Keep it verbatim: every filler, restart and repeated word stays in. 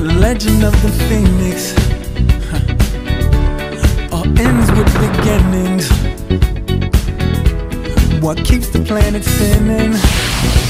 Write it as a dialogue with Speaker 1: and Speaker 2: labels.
Speaker 1: legend of the phoenix, huh, all ends with beginnings. What keeps the planet spinning?